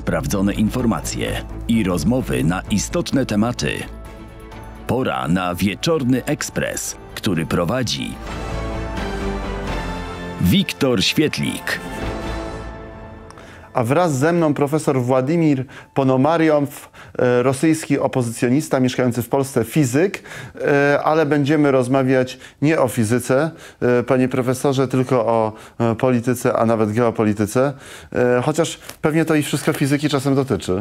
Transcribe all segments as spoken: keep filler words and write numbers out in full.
sprawdzone informacje i rozmowy na istotne tematy. Pora na Wieczorny Ekspres, który prowadzi Wiktor Świetlik. A wraz ze mną profesor Władimir Ponomariow, rosyjski opozycjonista mieszkający w Polsce, fizyk, ale będziemy rozmawiać nie o fizyce, panie profesorze, tylko o polityce, a nawet geopolityce, chociaż pewnie to i wszystko fizyki czasem dotyczy.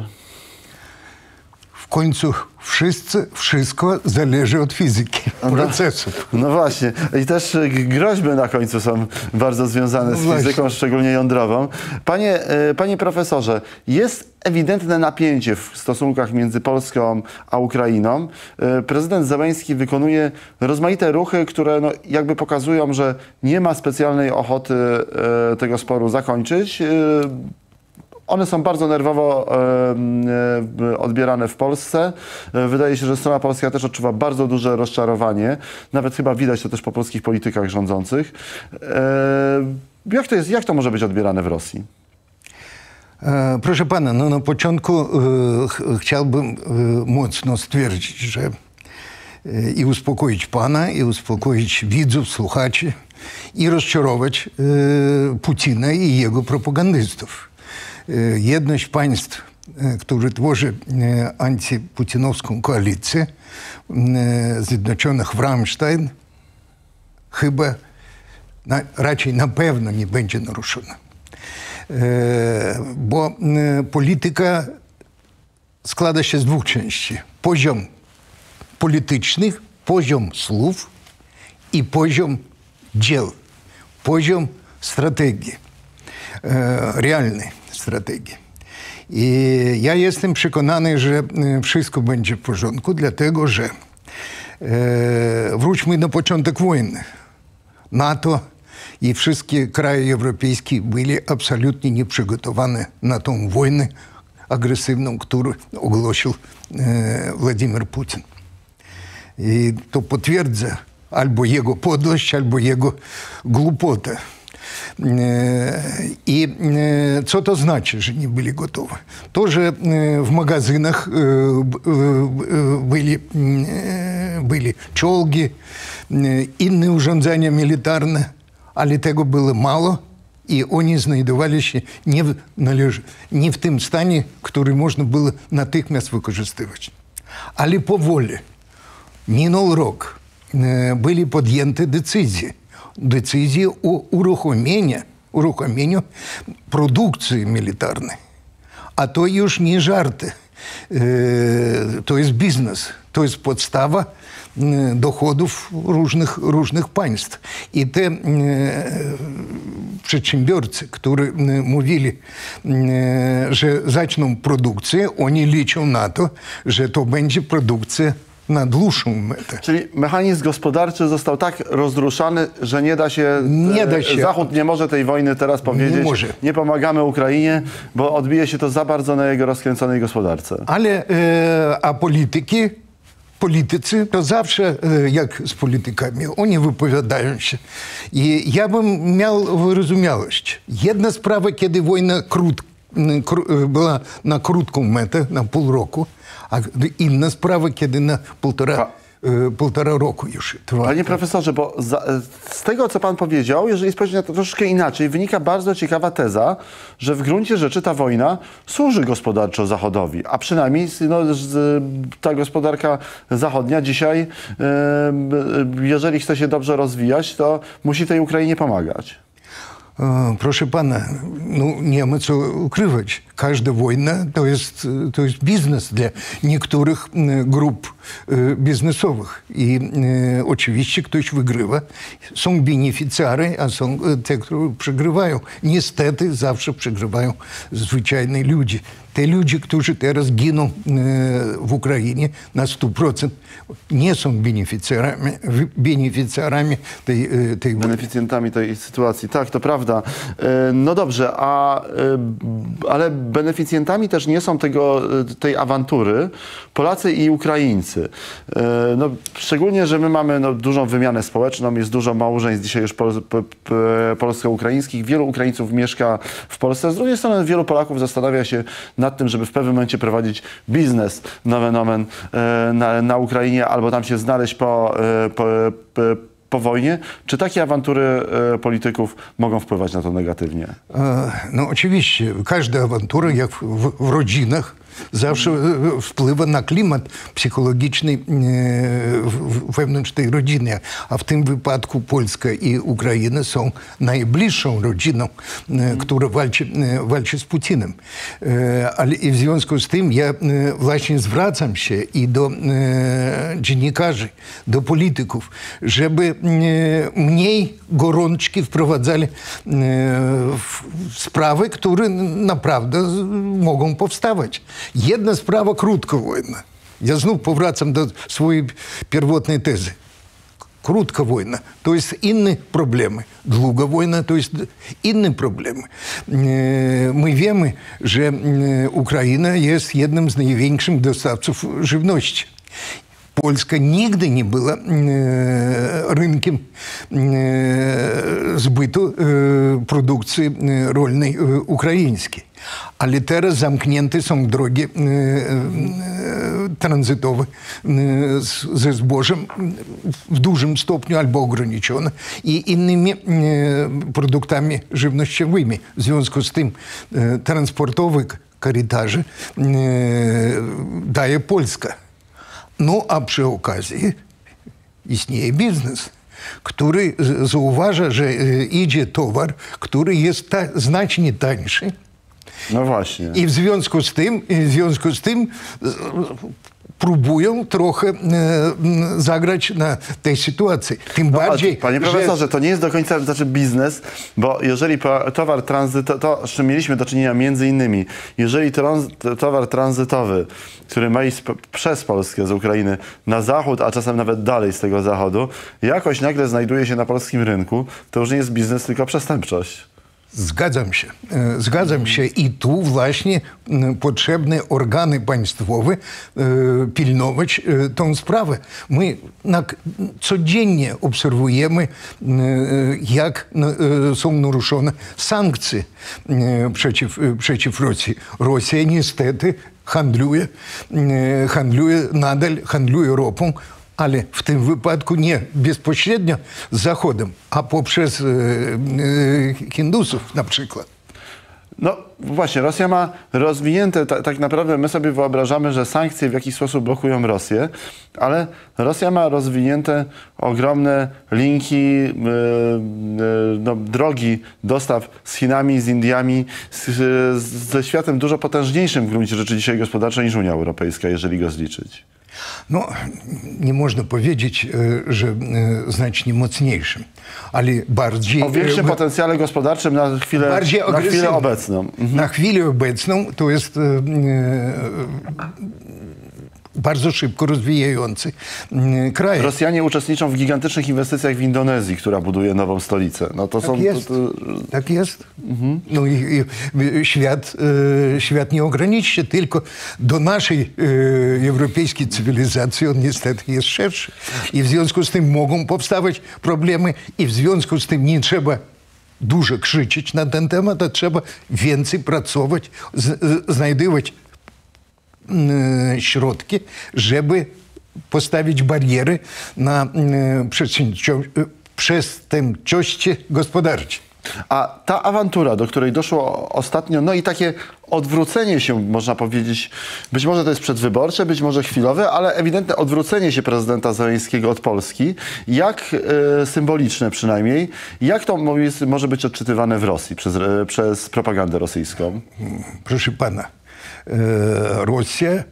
W końcu wszyscy, wszystko zależy od fizyki, procesów. No, no właśnie. I też groźby na końcu są bardzo związane z no fizyką, właśnie. szczególnie jądrową. Panie, panie profesorze, jest ewidentne napięcie w stosunkach między Polską a Ukrainą. Prezydent Zełenski wykonuje rozmaite ruchy, które no, jakby pokazują, że nie ma specjalnej ochoty tego sporu zakończyć. One są bardzo nerwowo e, e, odbierane w Polsce. E, wydaje się, że strona polska też odczuwa bardzo duże rozczarowanie. Nawet chyba widać to też po polskich politykach rządzących. E, jak to jest, jak to może być odbierane w Rosji? E, proszę pana, no na początku e, ch chciałbym e, mocno stwierdzić, że e, i uspokoić pana, i uspokoić widzów, słuchaczy, i rozczarować e, Putina i jego propagandystów. Jedność państw, które tworzy antyputinowską koalicję, Zjednoczonych w Ramstein, chyba na, raczej na pewno nie będzie naruszona. Bo polityka składa się z dwóch części. Poziom polityczny, poziom słów i poziom dzieł, poziom strategii, realnej strategii. I ja jestem przekonany, że wszystko będzie w porządku, dlatego że e, wróćmy na początek wojny. NATO i wszystkie kraje europejskie byli absolutnie nieprzygotowane na tą wojnę agresywną, którą ogłosił e, Władimir Putin. I to potwierdza albo jego podłość, albo jego głupotę. I co to znaczy, że nie byli gotowi? To, że w magazynach byli, byli czołgi, inne urządzenia militarne, ale tego było mało i oni znajdowali się nie w, nie w tym stanie, który można było natychmiast wykorzystywać. Ale powoli, minął rok, byli podjęte decyzje. Decyzję o uruchomieniu, uruchomieniu produkcji militarnej. A to już nie żarty. E, to jest biznes. To jest podstawa e, dochodów różnych, różnych państw. I te e, przedsiębiorcy, którzy e, mówili, e, że zaczną produkcję, oni liczą na to, że to będzie produkcja na dłuższą metę. Czyli mechanizm gospodarczy został tak rozruszany, że nie da się, nie da się. Zachód nie może tej wojny teraz powiedzieć, nie, może. nie pomagamy Ukrainie, bo odbije się to za bardzo na jego rozkręconej gospodarce. Ale e, a polityki, politycy to zawsze e, jak z politykami, oni wypowiadają się. I ja bym miał wyrozumiałość. Jedna sprawa, kiedy wojna krót, kró, była na krótką metę, na pół roku, a inna sprawa, kiedy na półtora, e, półtora roku już trwa. Panie profesorze, bo za, z tego, co pan powiedział, jeżeli spojrzeć na to troszeczkę inaczej, wynika bardzo ciekawa teza, że w gruncie rzeczy ta wojna służy gospodarczo Zachodowi, a przynajmniej no, z, ta gospodarka zachodnia dzisiaj, e, jeżeli chce się dobrze rozwijać, to musi tej Ukrainie pomagać. Proszę pana, no nie ma co ukrywać. Każda wojna to jest, to jest biznes dla niektórych grup biznesowych. I e, oczywiście ktoś wygrywa. Są beneficjary, a są te, którzy przegrywają. Niestety zawsze przegrywają zwyczajni ludzie. Te ludzie, którzy teraz giną e, w Ukrainie na sto procent, nie są beneficjarami, beneficjarami tej, tej beneficjentami tej sytuacji. Tak, to prawda. No dobrze, a, ale beneficjentami też nie są tego, tej awantury Polacy i Ukraińcy. No, szczególnie, że my mamy no, dużą wymianę społeczną, jest dużo małżeństw dzisiaj już pol, po, po, polsko-ukraińskich. Wielu Ukraińców mieszka w Polsce. Z drugiej strony wielu Polaków zastanawia się nad nad tym, żeby w pewnym momencie prowadzić biznes, nomen omen, na, na Ukrainie, albo tam się znaleźć po, po, po, po wojnie? Czy takie awantury polityków mogą wpływać na to negatywnie? No oczywiście, każda awantura, jak w, w rodzinach, zawsze wpływa na klimat psychologiczny wewnątrz tej rodziny. A w tym wypadku Polska i Ukraina są najbliższą rodziną, która walczy, walczy z Putinem. Ale i w związku z tym ja właśnie zwracam się i do dziennikarzy, do polityków, żeby mniej gorączki wprowadzali w sprawy, które naprawdę mogą powstawać. Jedna sprawa krótka wojna. Ja znów powracam do swojej pierwotnej tezy. Krótka wojna to jest inne problemy. Długa wojna to jest inne problemy. My wiemy, że Ukraina jest jednym z największych dostawców żywności. Polska nigdy nie była e, rynkiem e, zbytu e, produkcji rolnej e, ukraińskiej. Ale teraz zamknięte są drogi e, e, tranzytowe e, z, ze zbożem w dużym stopniu albo ograniczone i innymi e, produktami żywnościowymi. W związku z tym e, transportowe korytarze e, daje Polska. No a przy okazji istnieje biznes, który zauważa, że idzie towar, który jest ta, znacznie tańszy. No właśnie. I w związku z tym, w związku z tym próbują trochę e, zagrać na tej sytuacji. Tym no, bardziej, panie profesorze, że... to nie jest do końca znaczy biznes, bo jeżeli towar tranzytowy, to, to z czym mieliśmy do czynienia między innymi, jeżeli trans, towar tranzytowy, który ma iść przez Polskę z Ukrainy na zachód, a czasem nawet dalej z tego zachodu, jakoś nagle znajduje się na polskim rynku, to już nie jest biznes, tylko przestępczość. Zgadzam się. Zgadzam się i tu właśnie potrzebne organy państwowe pilnować tą sprawę. My codziennie obserwujemy, jak są naruszone sankcje przeciw, przeciw Rosji. Rosja niestety handluje, handluje nadal, handluje ropą, ale w tym wypadku nie bezpośrednio z Zachodem, a poprzez e, e, Hindusów na przykład. No właśnie, Rosja ma rozwinięte, ta, tak naprawdę my sobie wyobrażamy, że sankcje w jakiś sposób blokują Rosję, ale Rosja ma rozwinięte ogromne linki, yy, yy, no, drogi dostaw z Chinami, z Indiami, z, z, ze światem dużo potężniejszym w gruncie rzeczy dzisiaj gospodarczo niż Unia Europejska, jeżeli go zliczyć. No, nie można powiedzieć, że znacznie mocniejszym, ale bardziej... O większym potencjale gospodarczym na chwilę, na chwilę obecną. Mhm. Na chwilę obecną to jest e, bardzo szybko rozwijający e, kraj. Rosjanie uczestniczą w gigantycznych inwestycjach w Indonezji, która buduje nową stolicę. No to tak są, jest. To, to... Tak jest. Mhm. No i, i świat, e, świat nie ogranicza się tylko do naszej e, europejskiej cywilizacji. On niestety jest szerszy. I w związku z tym mogą powstawać problemy i w związku z tym nie trzeba dużo krzyczeć na ten temat, a trzeba więcej pracować, z, znajdywać e, środki, żeby postawić bariery na e, przestępczości gospodarczej. A ta awantura, do której doszło ostatnio, no i takie odwrócenie się, można powiedzieć, być może to jest przedwyborcze, być może chwilowe, ale ewidentne odwrócenie się prezydenta Zełenskiego od Polski, jak e, symboliczne przynajmniej, jak to jest, może być odczytywane w Rosji przez, e, przez propagandę rosyjską? Proszę pana, e, Rosja, e,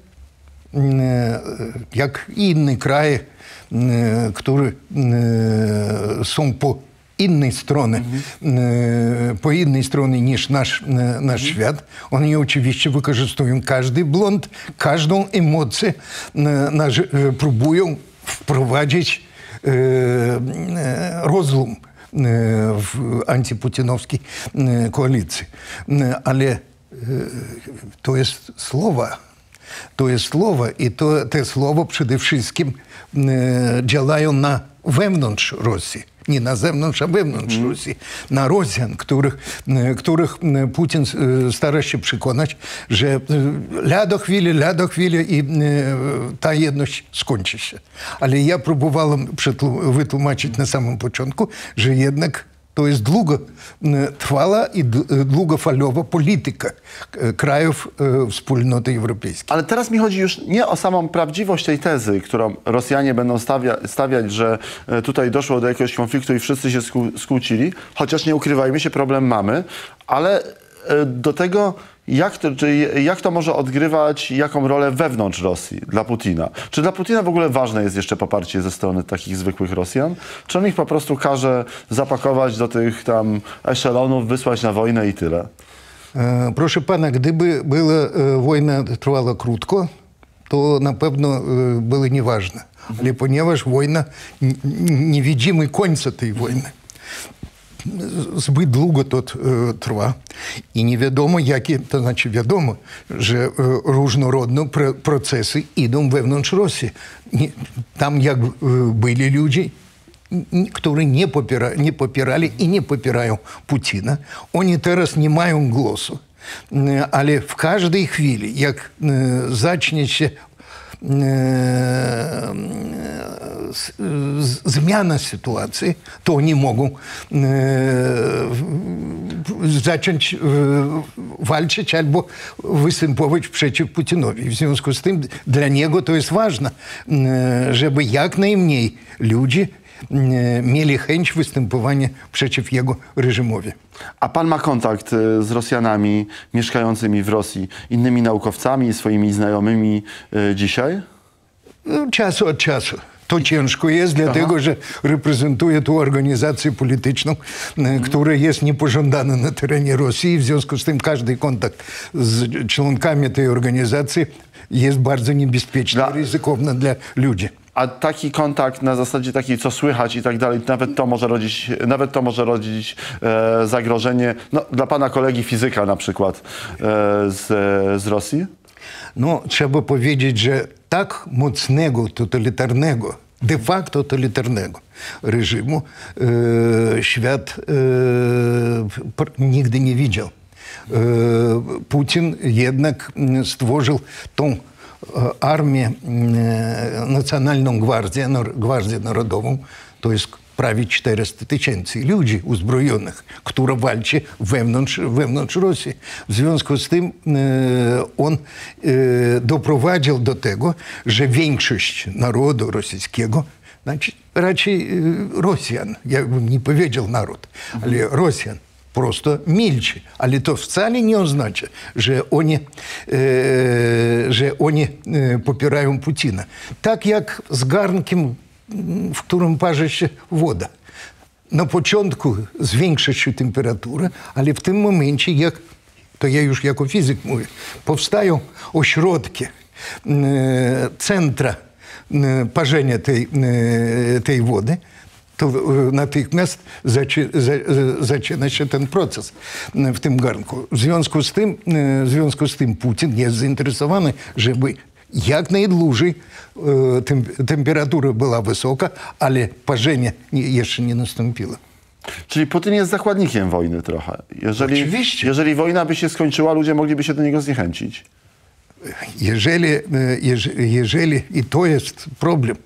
jak i inne kraje, e, które e, są po innej strony, mm-hmm. po innej stronie niż nasz, nasz mm-hmm. świat. Oni oczywiście wykorzystują każdy błąd, każdą emocję, na, próbują wprowadzić e, rozlum w antyputinowskiej koalicji. Ale e, to jest słowa. To jest słowa i to, te słowa przede wszystkim e, działają na wewnątrz Rosji. nie na zewnątrz, a wewnątrz mm. Rosji, na Rosjan, których, których Putin stara się przekonać, że lada chwilę, lada chwilę i ta jedność skończy się. Ale ja próbowałem wytłumaczyć na samym początku, że jednak to jest długotrwała i długofalowa polityka krajów wspólnoty europejskiej. Ale teraz mi chodzi już nie o samą prawdziwość tej tezy, którą Rosjanie będą stawia, stawiać, że tutaj doszło do jakiegoś konfliktu i wszyscy się skłócili, chociaż nie ukrywajmy się, problem mamy, ale do tego, jak to, czy jak to może odgrywać, jaką rolę wewnątrz Rosji dla Putina? Czy dla Putina w ogóle ważne jest jeszcze poparcie ze strony takich zwykłych Rosjan? Czy on ich po prostu każe zapakować do tych tam eszelonów, wysłać na wojnę i tyle? E, proszę pana, gdyby była e, wojna trwała krótko, to na pewno e, były nieważne. Ale ponieważ wojna, nie widzimy końca tej wojny. Zbyt długo to e, trwa i nie wiadomo, jakie, to znaczy wiadomo, że e, różnorodne pr procesy idą wewnątrz Rosji. Nie, tam jak e, byli ludzie, którzy nie, popiera, nie popierali i nie popierają Putina, oni teraz nie mają głosu. E, ale w każdej chwili, jak e, zacznie się zmiana sytuacji, to oni mogą zacząć walczyć albo występować przeciw Putinowi. W związku z tym dla niego to jest ważne, żeby jak najmniej ludzi mieli chęć występowania przeciw jego reżimowi. A pan ma kontakt z Rosjanami mieszkającymi w Rosji, innymi naukowcami, swoimi znajomymi y, dzisiaj? Czasu od czasu. To ciężko jest, dlatego Aha. że reprezentuję tu organizację polityczną, mhm. która jest niepożądana na terenie Rosji. W związku z tym każdy kontakt z członkami tej organizacji jest bardzo niebezpieczny dla... i ryzykowny dla ludzi. A taki kontakt na zasadzie takiej, co słychać i tak dalej, nawet to może rodzić, nawet to może rodzić e, zagrożenie no, dla pana kolegi fizyka na przykład e, z, z Rosji? No, trzeba powiedzieć, że tak mocnego, totalitarnego, de facto totalitarnego reżimu e, świat e, nigdy nie widział. E, Putin jednak stworzył tą armię, Nacjonalną Gwardię, Gwardię Narodową, to jest prawie czterysta tysięcy ludzi uzbrojonych, która walczy wewnątrz, wewnątrz Rosji. W związku z tym on doprowadził do tego, że większość narodu rosyjskiego, znaczy raczej Rosjan, ja bym nie powiedział naród, ale Rosjan, просто milczy. Ale to wcale nie oznacza, że oni, e, że oni e, popierają Putina. Tak jak z garnkiem, w którym parzy się woda. Na początku zwiększa się temperatura, ale w tym momencie, jak, to ja już jako fizyk mówię, powstają ośrodki, e, centra e, parzenia tej, e, tej wody, to natychmiast zaczy, za, zaczyna się ten proces w tym garnku. W związku z tym, w związku z tym Putin jest zainteresowany, żeby jak najdłużej tem, temperatura była wysoka, ale parzenie jeszcze nie nastąpiło. Czyli Putin jest zakładnikiem wojny trochę. Jeżeli, Oczywiście. Jeżeli wojna by się skończyła, ludzie mogliby się do niego zniechęcić. Jeżeli, jeżeli, i to jest problem,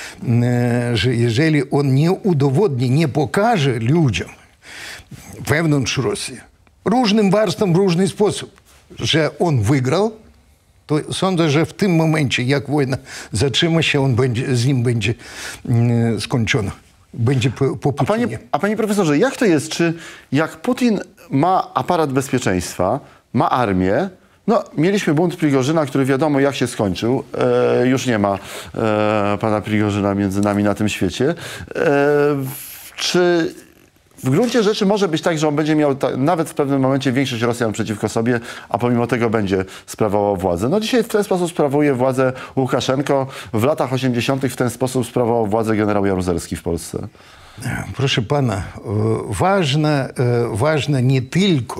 że jeżeli on nie udowodni, nie pokaże ludziom wewnątrz Rosji, różnym warstwom w różny sposób, że on wygrał, to sądzę, że w tym momencie, jak wojna zatrzyma się, on będzie, z nim będzie skończona. Będzie po, po a, panie, a panie profesorze, jak to jest, czy jak Putin ma aparat bezpieczeństwa, ma armię, no, mieliśmy bunt Prigorzyna, który wiadomo jak się skończył. E, już nie ma e, pana Prigorzyna między nami na tym świecie. E, czy w gruncie rzeczy może być tak, że on będzie miał ta, nawet w pewnym momencie większość Rosjan przeciwko sobie, a pomimo tego będzie sprawował władzę? No dzisiaj w ten sposób sprawuje władzę Łukaszenko. W latach osiemdziesiątych w ten sposób sprawował władzę generał Jaruzelski w Polsce. Proszę pana, ważne, ważne nie tylko,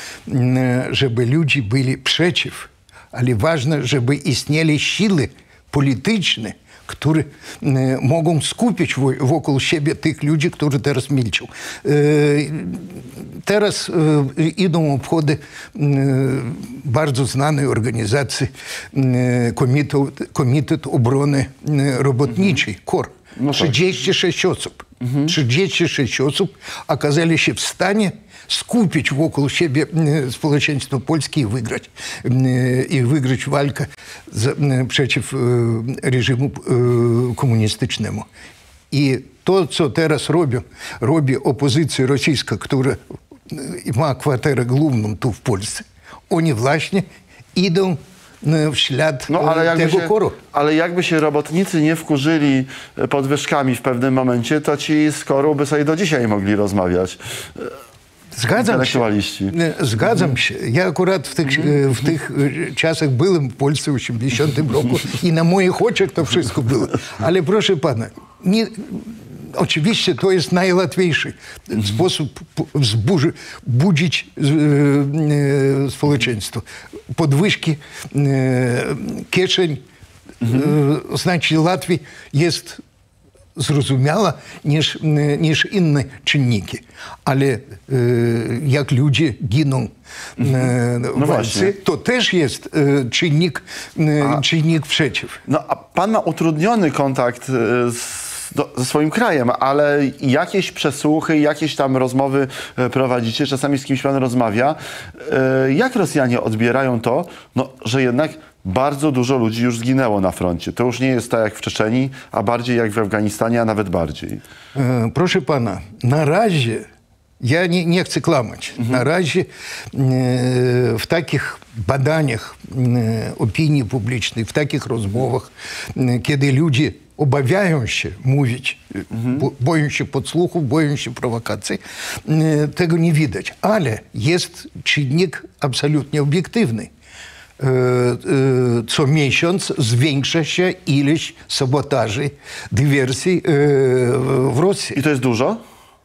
żeby ludzie byli przeciw, ale ważne, żeby istnieli siły polityczne, które e, mogą skupić w, wokół siebie tych ludzi, którzy teraz milczą. E, teraz e, idą obchody e, bardzo znanej organizacji e, Komitet, Komitet Obrony Robotniczej, KOR. No tak. trzydzieści sześć osób. Mhm. trzydzieści sześć osób okazali się w stanie skupić wokół siebie społeczeństwo polskie i wygrać. I wygrać walkę z, przeciw reżimu komunistycznemu. I to, co teraz robi, robi opozycja rosyjska, która ma kwaterę główną tu w Polsce, oni właśnie idą w ślad no, ale jakby tego się, koru. Ale jakby się robotnicy nie wkurzyli podwyżkami w pewnym momencie, to ci z koru by sobie do dzisiaj mogli rozmawiać. Zgadzam się. Zgadzam się. Ja akurat w tych, w tych czasach byłem w Polsce w osiemdziesiątym roku i na moich oczach to wszystko było. Ale proszę pana, nie, oczywiście to jest najłatwiejszy sposób wzbudzić społeczeństwo. Podwyżki kieszeń, znaczy Latvii jest zrozumiała niż, niż inne czynniki. Ale e, jak ludzie giną e, no w walce, to też jest e, czynnik, e, a, czynnik przeciw. No a pan ma utrudniony kontakt z Do, ze swoim krajem, ale jakieś przesłuchy, jakieś tam rozmowy prowadzicie, czasami z kimś pan rozmawia. Jak Rosjanie odbierają to, no, że jednak bardzo dużo ludzi już zginęło na froncie? To już nie jest tak jak w Czeczenii, a bardziej jak w Afganistanie, a nawet bardziej. Proszę pana, na razie, ja nie, nie chcę kłamać, mhm. na razie e, w takich badaniach e, opinii publicznej, w takich rozmowach, e, kiedy ludzie obawiają się mówić, mhm. bo, boją się podsłuchów, boją się prowokacji, e, tego nie widać. Ale jest czynnik absolutnie obiektywny. E, e, co miesiąc zwiększa się ilość sabotaży, dywersji e, w Rosji. I to jest dużo?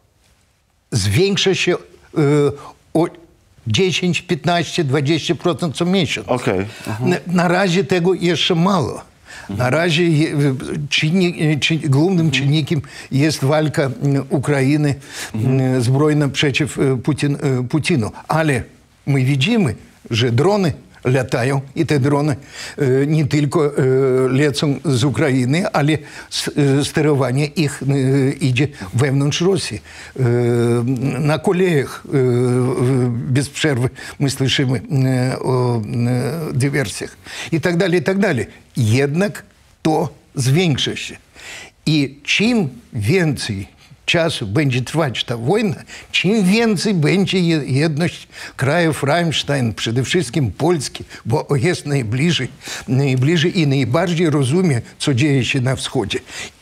Zwiększa się e, o dziesięć, piętnaście, dwadzieścia procent co miesiąc. Okay. Mhm. Na, na razie tego jeszcze mało. Na razie czynnik, czy, głównym czynnikiem jest walka Ukrainy mhm. zbrojna przeciw Putin, Putinu. Ale my widzimy, że drony latają i te drony e, nie tylko e, lecą z Ukrainy, ale s, e, sterowanie ich e, idzie wewnątrz Rosji. E, na kolejach e, bez przerwy my słyszymy e, o e, dywersjach i tak dalej, i tak dalej. Jednak to zwiększa się. I czym więcej czasu będzie trwać ta wojna, czym więcej będzie jedność krajów Rammstein, przede wszystkim Polski, bo jest najbliżej, najbliżej i najbardziej rozumie, co dzieje się na wschodzie.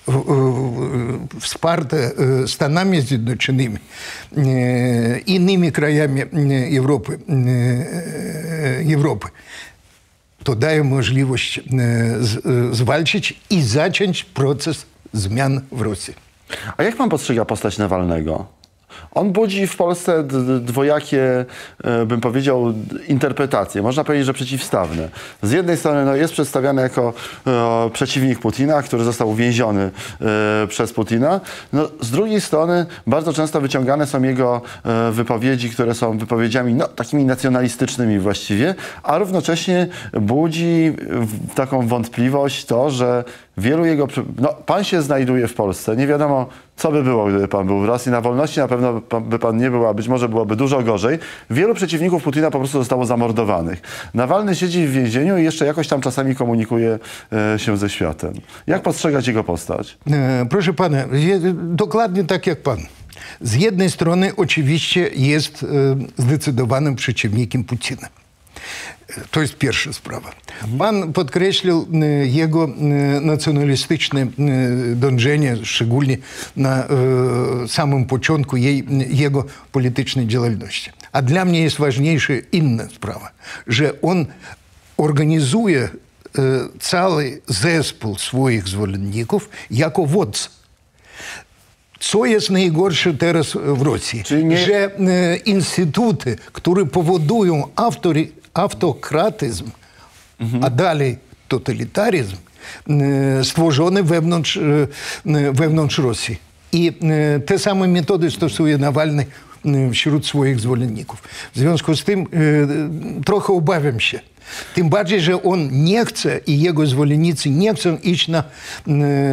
Wsparte Stanami Zjednoczonymi, innymi krajami Europy, Europy. To daje możliwość zwalczyć i zacząć proces zmian w Rosji. A jak pan postrzega postać Nawalnego? On budzi w Polsce dwojakie, bym powiedział, interpretacje. Można powiedzieć, że przeciwstawne. Z jednej strony no, jest przedstawiany jako e, przeciwnik Putina, który został uwięziony e, przez Putina. No, z drugiej strony bardzo często wyciągane są jego e, wypowiedzi, które są wypowiedziami no, takimi nacjonalistycznymi właściwie, a równocześnie budzi w, taką wątpliwość to, że wielu jego... No, pan się znajduje w Polsce. Nie wiadomo, co by było, gdyby pan był w Rosji. Na wolności na pewno by pan nie był, a być może byłoby dużo gorzej. Wielu przeciwników Putina po prostu zostało zamordowanych. Nawalny siedzi w więzieniu i jeszcze jakoś tam czasami komunikuje e, się ze światem. Jak postrzegać jego postać? E, proszę pana, dokładnie tak jak pan. Z jednej strony oczywiście jest e, zdecydowanym przeciwnikiem Putina. To jest pierwsza sprawa. Pan podkreślił jego nacjonalistyczne dążenie, szczególnie na samym początku jej, jego politycznej działalności. A dla mnie jest ważniejsza inna sprawa, że on organizuje cały zespół swoich zwolenników jako wodz. Co jest najgorsze teraz w Rosji? Nie... Że instytuty, które powodują autory autokratyzm, mhm. a dalej totalitaryzm, stworzone wewnątrz, wewnątrz Rosji. I te same metody stosuje Nawalny wśród swoich zwolenników. W związku z tym trochę obawiam się. Tym bardziej, że on nie chce i jego zwolennicy nie chcą iść na e,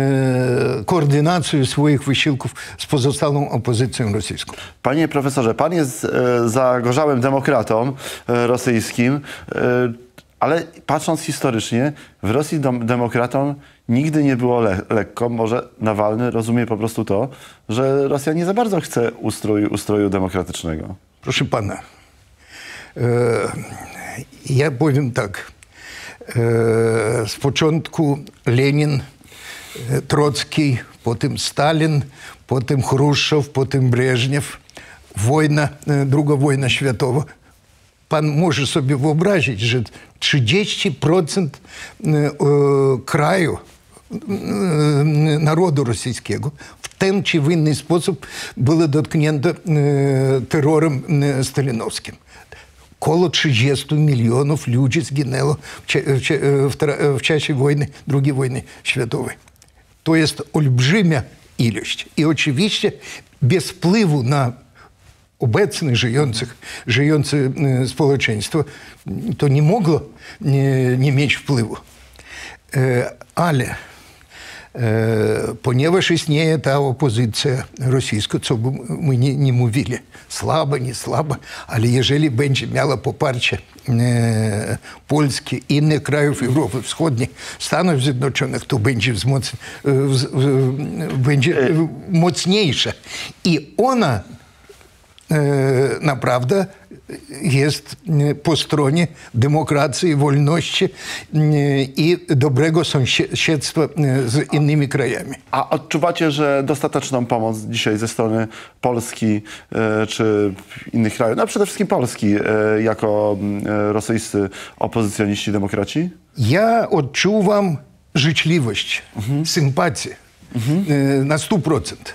koordynację swoich wysiłków z pozostałą opozycją rosyjską. Panie profesorze, pan jest e, zagorzałym demokratą e, rosyjskim, e, ale patrząc historycznie, w Rosji dom, demokratom nigdy nie było le lekko. Może Nawalny rozumie po prostu to, że Rosja nie za bardzo chce ustroju, ustroju demokratycznego. Proszę pana, e, ja powiem tak. E, z początku Lenin, e, Trocki, potem Stalin, potem Chruszczow, potem Breżniew, wojna, e, druga wojna światowa. Pan może sobie wyobrazić, że trzydzieści procent e, e, kraju, e, narodu rosyjskiego w ten czy w inny sposób było dotknięte e, terrorem e, stalinowskim. Koło trzydziestu milionów ludzi zginęło w, w, w, w czasie wojny, drugiej wojny światowej. To jest olbrzymia ilość. I oczywiście bez wpływu na obecne żyjących, żyjące społeczeństwo to nie mogło nie, nie mieć wpływu. Ale ponieważ istnieje ta opozycja rosyjska, co by my nie, nie mówili, słaba, nie słaba, ale jeżeli będzie miała poparcie e, Polski, innych krajów Europy Wschodniej, Stanów Zjednoczonych, to będzie, wzmoc, w, w, będzie mocniejsza. I ona e, naprawdę jest po stronie demokracji, wolności i dobrego sąsiedztwa z innymi krajami. A odczuwacie, że dostateczną pomoc dzisiaj ze strony Polski e, czy innych krajów, no przede wszystkim Polski, e, jako e, rosyjscy opozycjoniści, demokraci? Ja odczuwam życzliwość, mhm. sympatię mhm. e, na sto procent.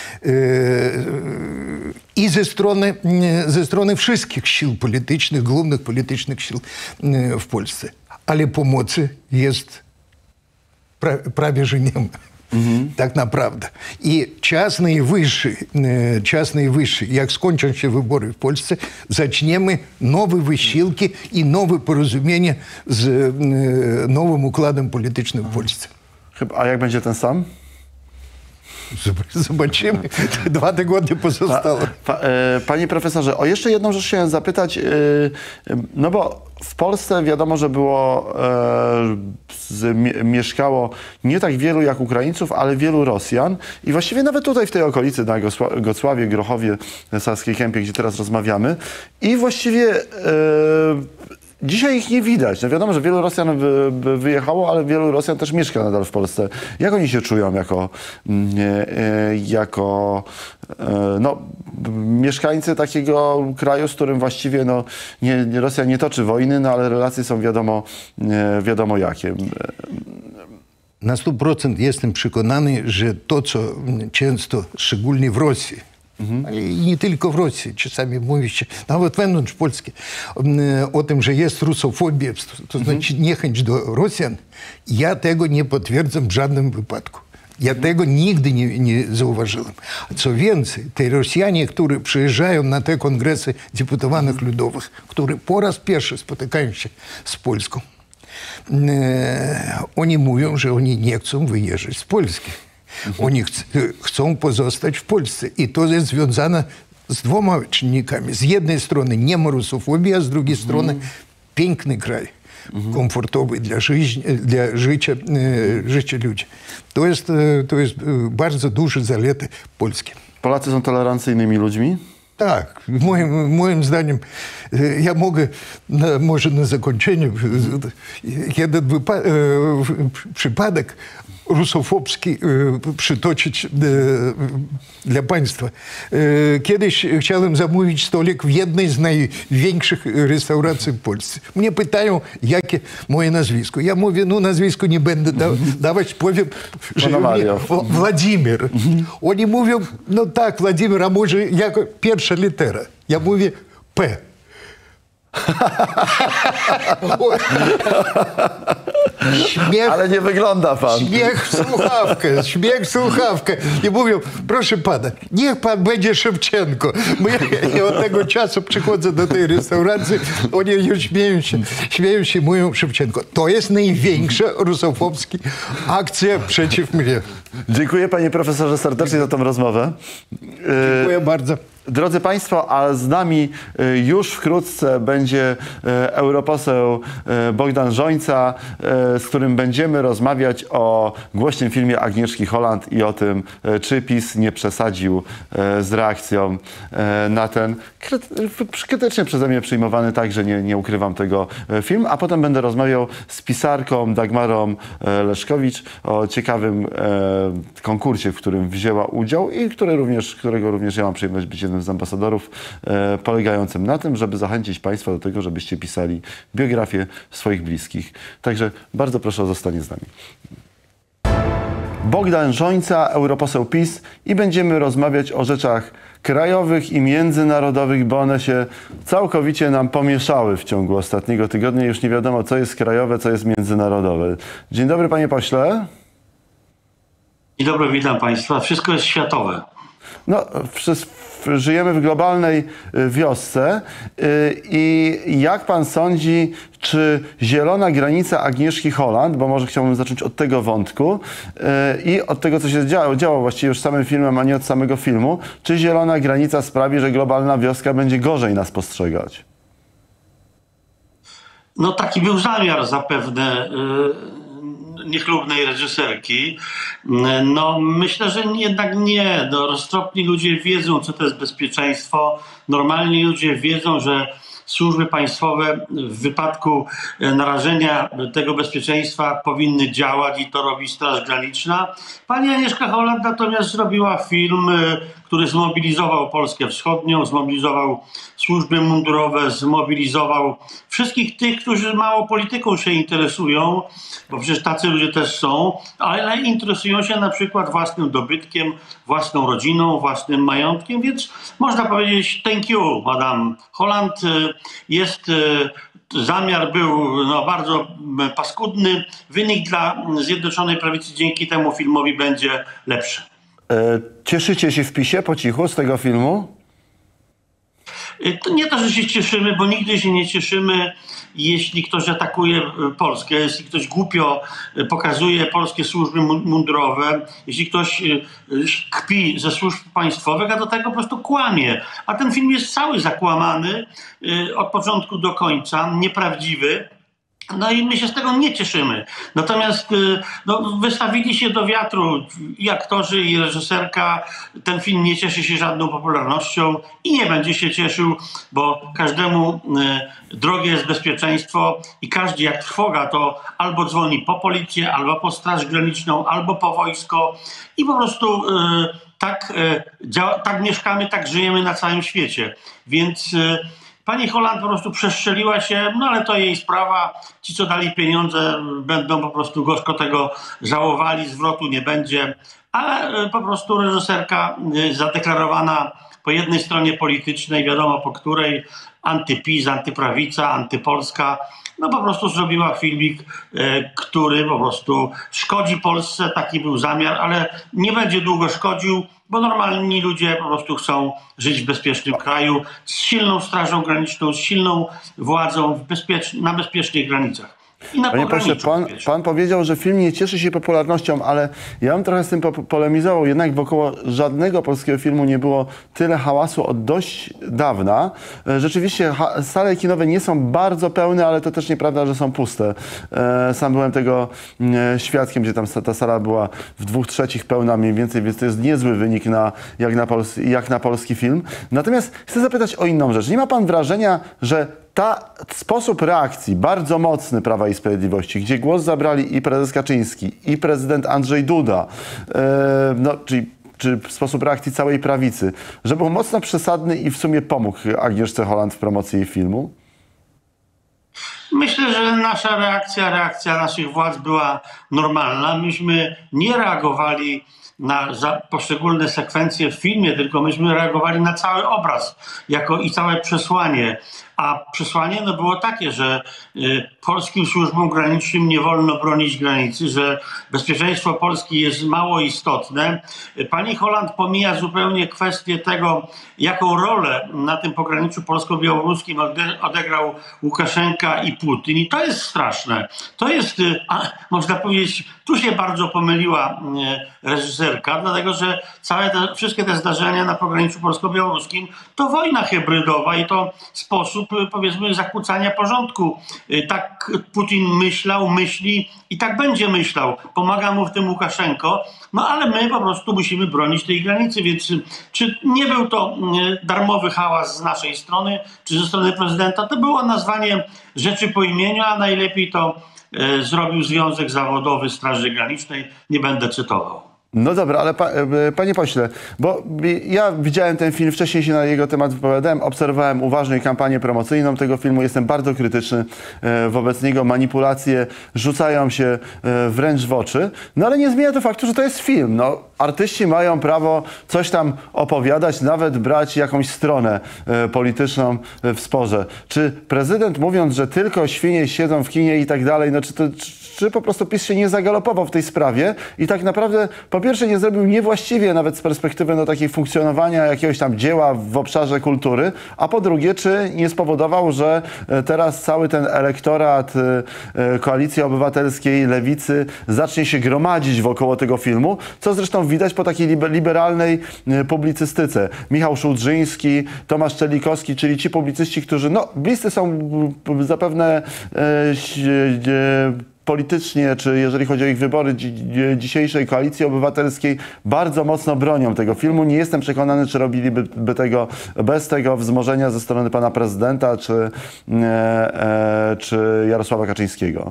I ze strony, ze strony wszystkich sił politycznych, głównych politycznych sił w Polsce. Ale pomocy jest prawie że nie ma. Mhm. Tak naprawdę. I czas najwyższy, czas najwyższy, jak skończą się wybory w Polsce, zaczniemy nowe wysiłki i nowe porozumienie z nowym układem politycznym w Polsce. A jak będzie ten sam? Zobaczymy. Dwa tygodnie pozostało. Pa, pa, e, panie profesorze, o jeszcze jedną rzecz chciałem zapytać. E, no bo w Polsce wiadomo, że było, e, z, mie, mieszkało nie tak wielu jak Ukraińców, ale wielu Rosjan. I właściwie nawet tutaj w tej okolicy, na Gocławie, Grochowie, Saskiej Kępie, gdzie teraz rozmawiamy. I właściwie e, dzisiaj ich nie widać. No wiadomo, że wielu Rosjan wy, wy wyjechało, ale wielu Rosjan też mieszka nadal w Polsce. Jak oni się czują jako, e, jako e, no, mieszkańcy takiego kraju, z którym właściwie no, nie, Rosja nie toczy wojny, no, ale relacje są wiadomo, e, wiadomo jakie. Na sto procent jestem przekonany, że to, co często, szczególnie w Rosji, Mhm. ale nie tylko w Rosji, czasami mówi się, nawet wewnątrz Polski, o tym, że jest rusofobia, to znaczy mhm. niechęć do Rosjan. Ja tego nie potwierdzam w żadnym wypadku. Ja mhm. tego nigdy nie, nie zauważyłem. Co więcej, te Rosjanie, którzy przyjeżdżają na te kongresy deputowanych mhm. ludowych, które po raz pierwszy spotykają się z Polską, e, oni mówią, że oni nie chcą wyjeżdżać z Polski. Mhm. Oni ch chcą pozostać w Polsce. I to jest związane z dwoma czynnikami. Z jednej strony nie ma rusofobii, a z drugiej mhm. strony piękny kraj. Mhm. Komfortowy dla, żyć, dla życia, e, życia ludzi. To jest, e, to jest bardzo duże zalety Polski. Polacy są tolerancyjnymi ludźmi? Tak, moim, moim zdaniem, ja mogę, na, może na zakończenie, jeden wypa e, przypadek rusofobski e, przytoczyć e, dla Państwa. E, kiedyś chciałem zamówić stolik w jednej z największych restauracji w Polsce. Mnie pytają, jakie moje nazwisko. Ja mówię, no nazwisko nie będę da dawać, powiem, że mnie, Władimir. Oni mówią, no tak, Władimir, a może jako pierwsza litera. Ja mówię, P. śmiech, Ale nie wygląda pan. Śmiech w słuchawkę, śmiech w słuchawkę. I mówią, proszę pana, niech pan będzie Szewczenko. Bo ja, ja od tego czasu przychodzę do tej restauracji, oni już śmieją się, śmieją się, mówią Szewczenko. To jest największa rusofobska akcja przeciw mnie. Dziękuję panie profesorze serdecznie za tą rozmowę. Dziękuję bardzo. Drodzy Państwo, a z nami już wkrótce będzie europoseł Bogdan Rzońca, z którym będziemy rozmawiać o głośnym filmie Agnieszki Holland i o tym, czy PiS nie przesadził z reakcją na ten krytycznie przeze mnie przyjmowany, także nie, nie ukrywam tego, film. A potem będę rozmawiał z pisarką Dagmarą Leszkowicz o ciekawym konkursie, w którym wzięła udział i który również, którego również ja mam przyjemność być jednym z ambasadorów, e, polegającym na tym, żeby zachęcić Państwa do tego, żebyście pisali biografię swoich bliskich. Także bardzo proszę o zostanie z nami. Bogdan Rzońca, europoseł PiS, i będziemy rozmawiać o rzeczach krajowych i międzynarodowych, bo one się całkowicie nam pomieszały w ciągu ostatniego tygodnia. Już nie wiadomo, co jest krajowe, co jest międzynarodowe. Dzień dobry, panie pośle. Dzień dobry, witam Państwa. Wszystko jest światowe. No, żyjemy w globalnej wiosce i jak pan sądzi, czy zielona granica Agnieszki Holland, bo może chciałbym zacząć od tego wątku i od tego, co się działo, działo właściwie już samym filmem, a nie od samego filmu, czy zielona granica sprawi, że globalna wioska będzie gorzej nas postrzegać? No taki był zamiar zapewne niechlubnej reżyserki. No myślę, że jednak nie. No, roztropni ludzie wiedzą, co to jest bezpieczeństwo. Normalni ludzie wiedzą, że służby państwowe w wypadku narażenia tego bezpieczeństwa powinny działać i to robi Straż Graniczna. Pani Agnieszka Holland natomiast zrobiła film, który zmobilizował Polskę Wschodnią, zmobilizował służby mundurowe, zmobilizował wszystkich tych, którzy mało polityką się interesują, bo przecież tacy ludzie też są, ale interesują się na przykład własnym dobytkiem, własną rodziną, własnym majątkiem, więc można powiedzieć thank you, madam Holland. Jest, zamiar był no, bardzo paskudny, wynik dla Zjednoczonej Prawicy dzięki temu filmowi będzie lepszy. Cieszycie się w PiSie po cichu z tego filmu? To nie to, że się cieszymy, bo nigdy się nie cieszymy, jeśli ktoś atakuje Polskę, jeśli ktoś głupio pokazuje polskie służby mundurowe, jeśli ktoś kpi ze służb państwowych, a do tego po prostu kłamie. A ten film jest cały zakłamany od początku do końca, nieprawdziwy. No i my się z tego nie cieszymy. Natomiast no, wystawili się do wiatru i aktorzy, i reżyserka. Ten film nie cieszy się żadną popularnością i nie będzie się cieszył, bo każdemu y, drogie jest bezpieczeństwo i każdy jak trwoga to albo dzwoni po policję, albo po Straż Graniczną, albo po wojsko i po prostu y, tak, y, działa, tak mieszkamy, tak żyjemy na całym świecie. Więc y, pani Holland po prostu przestrzeliła się, no ale to jej sprawa. Ci, co dali pieniądze, będą po prostu gorzko tego żałowali, zwrotu nie będzie. Ale po prostu reżyserka zadeklarowana po jednej stronie politycznej, wiadomo po której, antyPiS, antyprawica, antypolska, no po prostu zrobiła filmik, który po prostu szkodzi Polsce, taki był zamiar, ale nie będzie długo szkodził, bo normalni ludzie po prostu chcą żyć w bezpiecznym kraju, z silną Strażą Graniczną, z silną władzą w bezpiecz na bezpiecznych granicach. I na Panie pośle, pan, pan powiedział, że film nie cieszy się popularnością, ale ja bym trochę z tym po polemizował. Jednak wokoło żadnego polskiego filmu nie było tyle hałasu od dość dawna. Rzeczywiście sale kinowe nie są bardzo pełne, ale to też nieprawda, że są puste. Sam byłem tego świadkiem, gdzie tam ta sala była w dwóch trzecich pełna mniej więcej, więc to jest niezły wynik na, jak, na pols jak na polski film. Natomiast chcę zapytać o inną rzecz. Nie ma pan wrażenia, że ta sposób reakcji bardzo mocny Prawa i Sprawiedliwości, gdzie głos zabrali i prezes Kaczyński, i prezydent Andrzej Duda, yy, no, czyli czy sposób reakcji całej prawicy, że był mocno przesadny i w sumie pomógł Agnieszce Holland w promocji jej filmu? Myślę, że nasza reakcja, reakcja naszych władz była normalna. Myśmy nie reagowali na poszczególne sekwencje w filmie, tylko myśmy reagowali na cały obraz jako i całe przesłanie. a przesłanie no, było takie, że y, polskim służbom granicznym nie wolno bronić granicy, że bezpieczeństwo Polski jest mało istotne. Pani Holland pomija zupełnie kwestię tego, jaką rolę na tym pograniczu polsko-białoruskim odegrał Łukaszenka i Putin. I to jest straszne. To jest, a, można powiedzieć, tu się bardzo pomyliła reżyserka, dlatego że całe te, wszystkie te zdarzenia na pograniczu polsko-białoruskim to wojna hybrydowa i to sposób, powiedzmy, zakłócania porządku. Tak Putin myślał, myśli i tak będzie myślał. Pomaga mu w tym Łukaszenko, no ale my po prostu musimy bronić tej granicy, więc czy nie był to darmowy hałas z naszej strony, czy ze strony prezydenta, to było nazwanie rzeczy po imieniu, a najlepiej to e, zrobił Związek Zawodowy Straży Granicznej. Nie będę cytował. No dobra, ale pa, panie pośle, bo ja widziałem ten film, wcześniej się na jego temat wypowiadałem, obserwowałem uważnie kampanię promocyjną tego filmu, jestem bardzo krytyczny wobec niego, manipulacje rzucają się wręcz w oczy, no ale nie zmienia to faktu, że to jest film. No, artyści mają prawo coś tam opowiadać, nawet brać jakąś stronę polityczną w sporze. Czy prezydent, mówiąc, że tylko świnie siedzą w kinie i tak dalej, no czy, to, czy, czy po prostu PiS się nie zagalopował w tej sprawie i tak naprawdę po pierwsze nie zrobił niewłaściwie nawet z perspektywy no, takiej funkcjonowania jakiegoś tam dzieła w obszarze kultury, a po drugie, czy nie spowodował, że teraz cały ten elektorat Koalicji Obywatelskiej, Lewicy zacznie się gromadzić wokoło tego filmu, co zresztą widać po takiej liberalnej publicystyce. Michał Szulżyński, Tomasz Czelikowski, czyli ci publicyści, którzy no, bliscy są zapewne e, e, politycznie, czy jeżeli chodzi o ich wybory dzi dzisiejszej Koalicji Obywatelskiej, bardzo mocno bronią tego filmu. Nie jestem przekonany, czy robiliby by tego bez tego wzmożenia ze strony pana prezydenta, czy, e, e, czy Jarosława Kaczyńskiego.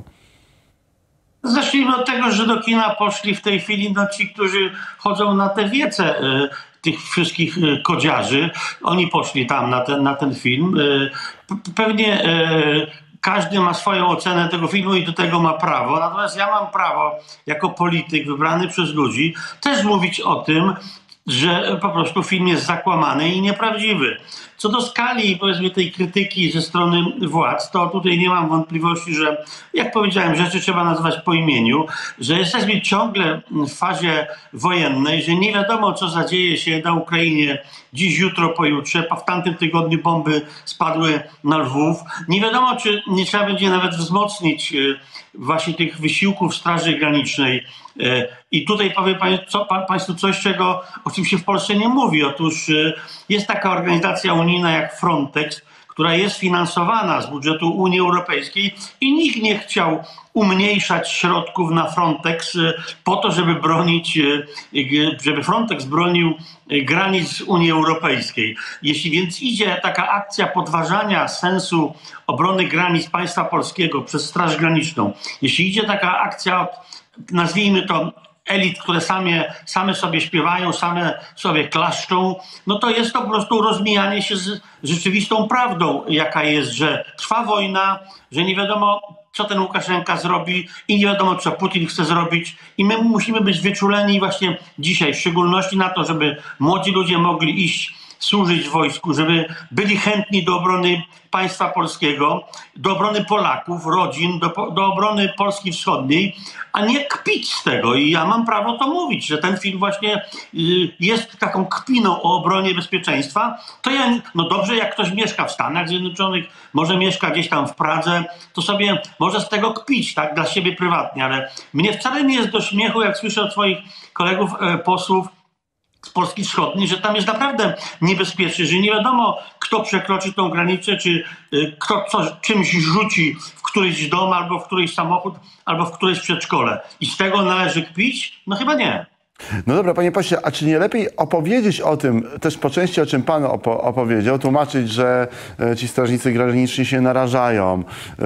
Zacznijmy od tego, że do kina poszli w tej chwili no, ci, którzy chodzą na te wiece y, tych wszystkich y, kodziarzy. Oni poszli tam na ten, na ten film. Y, pewnie y, każdy ma swoją ocenę tego filmu i do tego ma prawo. Natomiast ja mam prawo, jako polityk wybrany przez ludzi, też mówić o tym, że po prostu film jest zakłamany i nieprawdziwy. Co do skali, powiedzmy, tej krytyki ze strony władz, to tutaj nie mam wątpliwości, że, jak powiedziałem, rzeczy trzeba nazywać po imieniu, że jesteśmy ciągle w fazie wojennej, że nie wiadomo, co zadzieje się na Ukrainie dziś, jutro, pojutrze. W tamtym tygodniu bomby spadły na Lwów. Nie wiadomo, czy nie trzeba będzie nawet wzmocnić właśnie tych wysiłków Straży Granicznej. I tutaj powiem Państwu coś, czego, o czym się w Polsce nie mówi. Otóż jest taka organizacja unijna jak Frontex, która jest finansowana z budżetu Unii Europejskiej i nikt nie chciał umniejszać środków na Frontex po to, żeby bronić, żeby Frontex bronił granic Unii Europejskiej. Jeśli więc idzie taka akcja podważania sensu obrony granic państwa polskiego przez Straż Graniczną, jeśli idzie taka akcja, nazwijmy to, elit, które same, same sobie śpiewają, same sobie klaszczą, no to jest to po prostu rozmijanie się z rzeczywistą prawdą, jaka jest, że trwa wojna, że nie wiadomo, co ten Łukaszenka zrobi i nie wiadomo, co Putin chce zrobić. I my musimy być wyczuleni właśnie dzisiaj, w szczególności na to, żeby młodzi ludzie mogli iść służyć w wojsku, żeby byli chętni do obrony państwa polskiego, do obrony Polaków, rodzin, do, do obrony Polski Wschodniej, a nie kpić z tego. I ja mam prawo to mówić, że ten film właśnie y, jest taką kpiną o obronie bezpieczeństwa. To ja, no dobrze, jak ktoś mieszka w Stanach Zjednoczonych, może mieszka gdzieś tam w Pradze, to sobie może z tego kpić, tak, dla siebie prywatnie, ale mnie wcale nie jest do śmiechu, jak słyszę od swoich kolegów e, posłów z Polski Wschodniej, że tam jest naprawdę niebezpiecznie, że nie wiadomo, kto przekroczy tą granicę, czy y, kto coś, czymś rzuci w któryś dom, albo w któryś samochód, albo w któreś przedszkole. I z tego należy kpić? No chyba nie. No dobra, panie pośle, a czy nie lepiej opowiedzieć o tym, też po części o czym pan opo opowiedział, tłumaczyć, że ci strażnicy graniczni się narażają,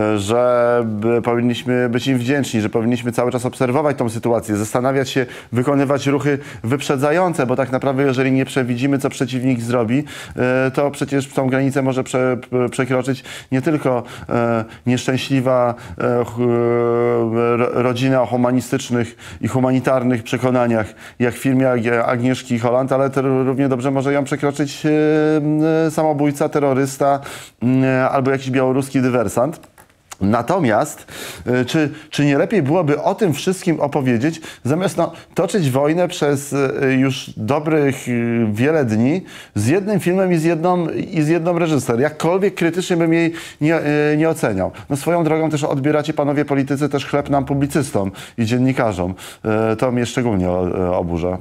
że powinniśmy być im wdzięczni, że powinniśmy cały czas obserwować tą sytuację, zastanawiać się, wykonywać ruchy wyprzedzające, bo tak naprawdę jeżeli nie przewidzimy, co przeciwnik zrobi, to przecież tą granicę może prze przekroczyć nie tylko nieszczęśliwa rodzina o humanistycznych i humanitarnych przekonaniach jak w filmie Agnieszki Holland, ale to równie dobrze może ją przekroczyć samobójca, terrorysta albo jakiś białoruski dywersant. Natomiast czy, czy nie lepiej byłoby o tym wszystkim opowiedzieć, zamiast no, toczyć wojnę przez już dobrych wiele dni z jednym filmem i z jedną, i z jedną reżyser, jakkolwiek krytycznie bym jej nie, nie oceniał. No swoją drogą też odbieracie, panowie politycy, też chleb nam, publicystom i dziennikarzom. To mnie szczególnie oburza.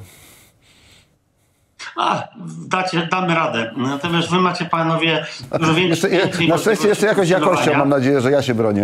A, dacie, damy radę. Natomiast wy macie, panowie, dużo więcej... Jeszcze, na szczęście jeszcze jakoś jakością, mam nadzieję, że ja się bronię.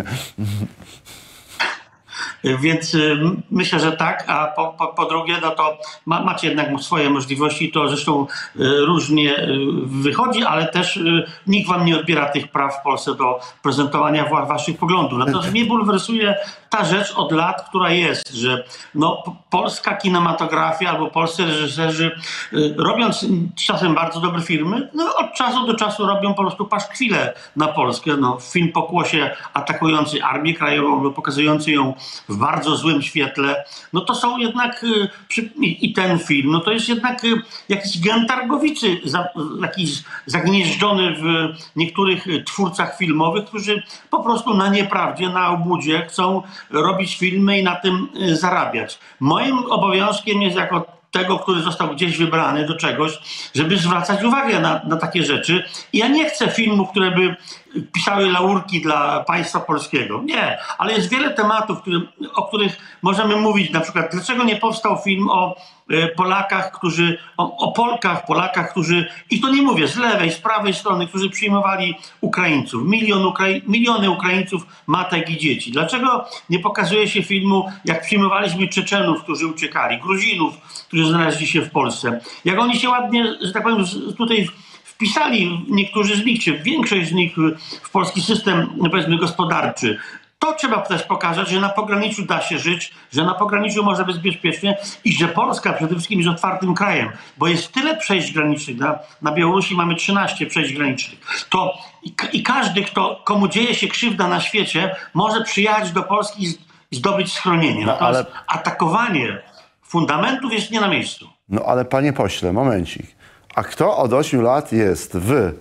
Więc y, myślę, że tak, a po, po, po drugie, no to ma, macie jednak swoje możliwości, to zresztą y, różnie y, wychodzi, ale też y, nikt wam nie odbiera tych praw w Polsce do prezentowania wa waszych poglądów. Natomiast mnie bulwersuje ta rzecz od lat, która jest, że no, polska kinematografia albo polscy reżyserzy y, robiąc czasem bardzo dobre filmy, no, od czasu do czasu robią po prostu paszkwilę na Polskę. No, film Pokłosie atakujący Armię Krajową, no, pokazujący ją w bardzo złym świetle, no to są jednak y, przy, i, i ten film, no to jest jednak y, jakiś gen targowicy, za, jakiś zagnieżdżony w niektórych twórcach filmowych, którzy po prostu na nieprawdzie, na obłudzie chcą robić filmy i na tym y, zarabiać. Moim obowiązkiem jest jako tego, który został gdzieś wybrany do czegoś, żeby zwracać uwagę na, na takie rzeczy. I ja nie chcę filmów, które by pisały laurki dla państwa polskiego. Nie, ale jest wiele tematów, który, o których możemy mówić. Na przykład, dlaczego nie powstał film o e, Polakach, którzy, o, o Polkach, Polakach, którzy, i to nie mówię z lewej, z prawej strony, którzy przyjmowali Ukraińców. Milion Ukrai miliony Ukraińców, matek i dzieci. Dlaczego nie pokazuje się filmu, jak przyjmowaliśmy Czeczenów, którzy uciekali, Gruzinów, którzy znaleźli się w Polsce. Jak oni się ładnie, że tak powiem, tutaj wpisali, niektórzy z nich, czy większość z nich w polski system, powiedzmy, gospodarczy. To trzeba też pokazać, że na pograniczu da się żyć, że na pograniczu może być bezpiecznie i że Polska przede wszystkim jest otwartym krajem, bo jest tyle przejść granicznych. Na, na Białorusi mamy trzynaście przejść granicznych. To i, i każdy, kto, komu dzieje się krzywda na świecie, może przyjechać do Polski i, i zdobyć schronienie. No, Natomiast ale... atakowanie fundamentów jest nie na miejscu. No ale panie pośle, momencik. A kto od ośmiu lat jest w yy,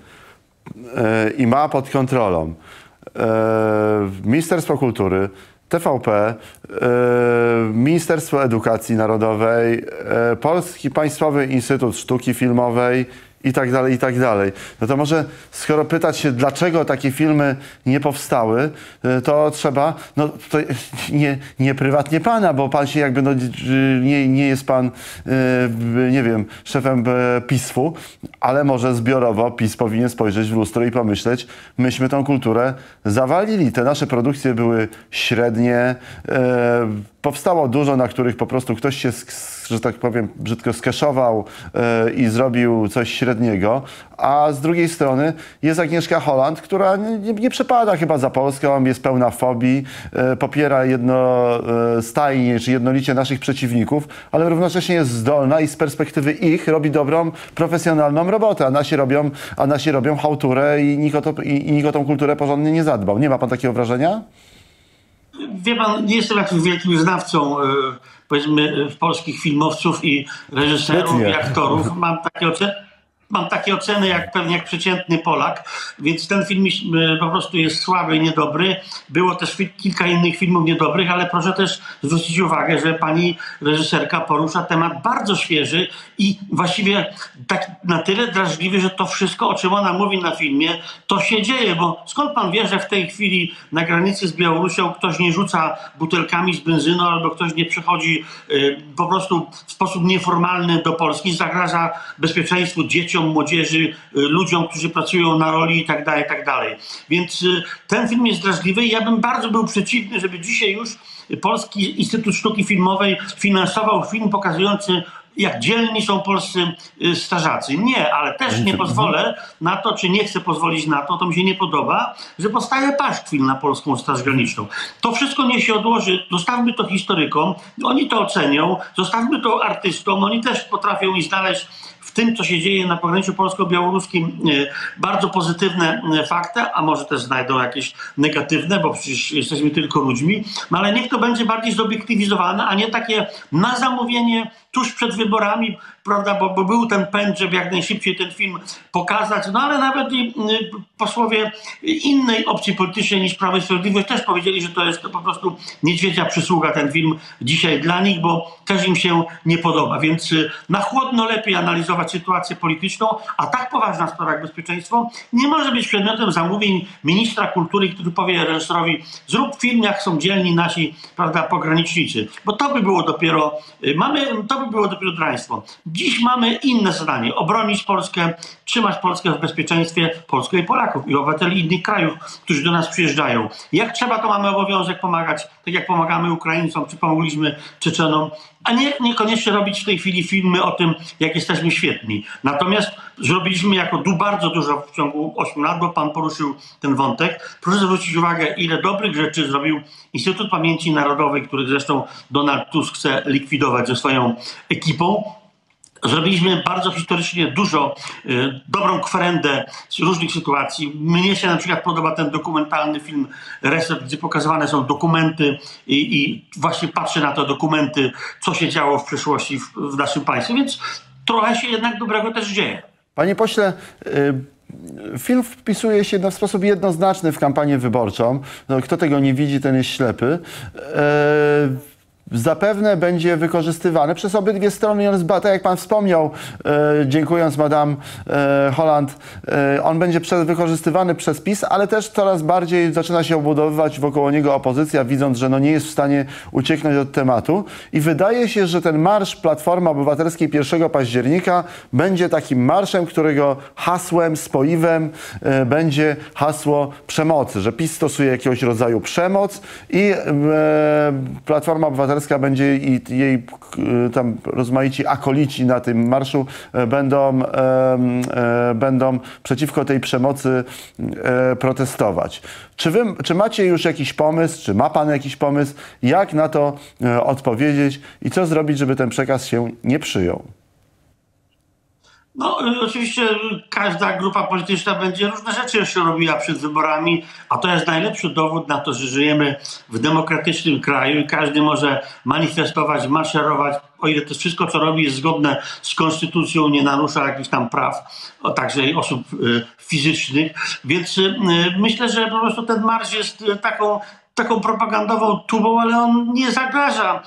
i ma pod kontrolą yy, Ministerstwo Kultury, T V P, yy, Ministerstwo Edukacji Narodowej, yy, Polski Państwowy Instytut Sztuki Filmowej i tak dalej, i tak dalej. No to może skoro pytać się, dlaczego takie filmy nie powstały, to trzeba, no to nie, nie prywatnie pana, bo pan się jakby, no nie, nie jest pan, nie wiem, szefem PiS-u, ale może zbiorowo PiS powinien spojrzeć w lustro i pomyśleć, myśmy tą kulturę zawalili. Te nasze produkcje były średnie, powstało dużo, na których po prostu ktoś się, że tak powiem, brzydko skeszował yy, i zrobił coś średniego, a z drugiej strony jest Agnieszka Holland, która nie, nie przepada chyba za Polską, jest pełna fobii, yy, popiera jednostajnie yy, czy jednolicie naszych przeciwników, ale równocześnie jest zdolna i z perspektywy ich robi dobrą, profesjonalną robotę, a nasi robią, a nasi robią chałturę i nikt o to, i, i nikt o tą kulturę porządnie nie zadbał. Nie ma pan takiego wrażenia? Wie pan, nie jestem jakimś wielkim znawcą, yy, powiedzmy, polskich filmowców i reżyserów, Świetnie. i aktorów. Mam takie oceny. Mam takie oceny jak pewnie jak przeciętny Polak, więc ten film po prostu jest słaby i niedobry. Było też kilka innych filmów niedobrych, ale proszę też zwrócić uwagę, że pani reżyserka porusza temat bardzo świeży i właściwie tak na tyle drażliwy, że to wszystko, o czym ona mówi na filmie, to się dzieje, bo skąd pan wie, że w tej chwili na granicy z Białorusią ktoś nie rzuca butelkami z benzyną albo ktoś nie przychodzi y, po prostu w sposób nieformalny do Polski, zagraża bezpieczeństwu dzieciom, młodzieży, ludziom, którzy pracują na roli i tak dalej, i tak dalej. Więc ten film jest drażliwy i ja bym bardzo był przeciwny, żeby dzisiaj już Polski Instytut Sztuki Filmowej finansował film pokazujący, jak dzielni są polscy starzacy. Nie, ale też nie pozwolę na to, czy nie chcę pozwolić na to, to mi się nie podoba, że powstaje paszkwil na polską Straż Graniczną. To wszystko niech się odłoży, zostawmy to historykom, oni to ocenią, zostawmy to artystom, oni też potrafią i znaleźć w tym, co się dzieje na pograniczu polsko-białoruskim, bardzo pozytywne fakty, a może też znajdą jakieś negatywne, bo przecież jesteśmy tylko ludźmi, no ale niech to będzie bardziej zobiektywizowane, a nie takie na zamówienie tuż przed wyborami, prawda, bo, bo był ten pęd, żeby jak najszybciej ten film pokazać, no ale nawet i y, posłowie innej opcji politycznej niż Prawo i Sprawiedliwość też powiedzieli, że to jest to po prostu niedźwiedzia przysługa ten film dzisiaj dla nich, bo też im się nie podoba, więc y, na chłodno lepiej analizować sytuację polityczną, a tak poważna sprawa jak bezpieczeństwo nie może być przedmiotem zamówień ministra kultury, który powie reżyserowi, zrób film, jak są dzielni nasi, prawda, pogranicznicy, bo to by było dopiero, y, mamy, to by było dopiero draństwo. Dziś mamy inne zadanie. Obronić Polskę, trzymać Polskę w bezpieczeństwie, Polskę i Polaków i obywateli innych krajów, którzy do nas przyjeżdżają. Jak trzeba, to mamy obowiązek pomagać, tak jak pomagamy Ukraińcom, czy pomogliśmy Czeczenom, a nie niekoniecznie robić w tej chwili filmy o tym, jak jesteśmy świetni. Natomiast zrobiliśmy jako du bardzo dużo w ciągu ośmiu lat, bo pan poruszył ten wątek. Proszę zwrócić uwagę, ile dobrych rzeczy zrobił Instytut Pamięci Narodowej, który zresztą Donald Tusk chce likwidować ze swoją ekipą. Zrobiliśmy bardzo historycznie dużo, y, dobrą kwerendę z różnych sytuacji. Mnie się na przykład podoba ten dokumentalny film Reset, gdzie pokazywane są dokumenty i, i właśnie patrzę na te dokumenty, co się działo w przeszłości w, w naszym państwie, więc trochę się jednak dobrego też dzieje. Panie pośle, y film wpisuje się w sposób jednoznaczny w kampanię wyborczą. No, kto tego nie widzi, ten jest ślepy. E Zapewne będzie wykorzystywany przez obydwie strony. On, tak jak pan wspomniał, e, dziękując Madame e, Holland, e, on będzie przez, wykorzystywany przez PiS, ale też coraz bardziej zaczyna się obudowywać wokoło niego opozycja, widząc, że no nie jest w stanie ucieknąć od tematu. I wydaje się, że ten marsz Platformy Obywatelskiej pierwszego października będzie takim marszem, którego hasłem, spoiwem e, będzie hasło przemocy, że PiS stosuje jakiegoś rodzaju przemoc i e, Platforma Obywatelska będzie i jej tam rozmaici akolici na tym marszu będą, e, e, będą przeciwko tej przemocy e, protestować. Czy wy, czy macie już jakiś pomysł, czy ma pan jakiś pomysł, jak na to e, odpowiedzieć i co zrobić, żeby ten przekaz się nie przyjął? No, oczywiście każda grupa polityczna będzie różne rzeczy jeszcze robiła przed wyborami, a to jest najlepszy dowód na to, że żyjemy w demokratycznym kraju i każdy może manifestować, maszerować, o ile to wszystko, co robi, jest zgodne z konstytucją, nie narusza jakichś tam praw, o, także i osób y, fizycznych. Więc y, myślę, że po prostu ten marsz jest y, taką taką propagandową tubą, ale on nie zagraża,